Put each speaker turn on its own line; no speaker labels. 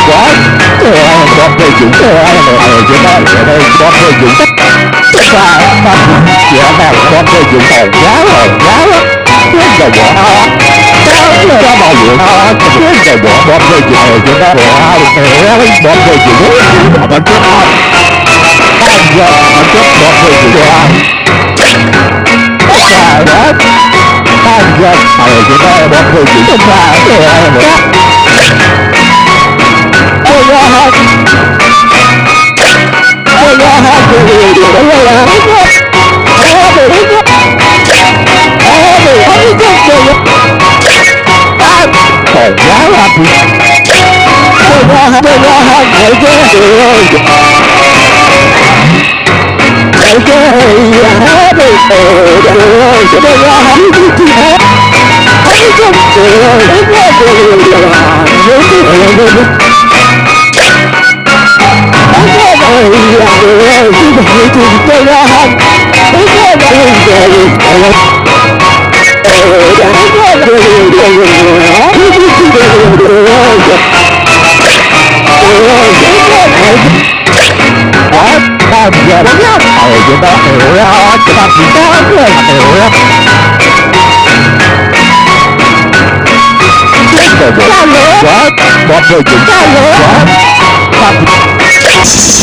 quá con phê dụng chúng ta con phê dụng dạ nào con phê dụng còn giá lắm cái dầu bỏ nó bao nhiêu cái dầu bỏ con phê dụng chúng ta bỏ con phê dụng mà trước anh giờ mà trước con phê dụng đó anh giờ chúng ta con phê dụng chúng ta còn quá là giờ chúng ta hiểu ra chúng ta chỉ có hiểu ra sao nữa một người chúng ta nữa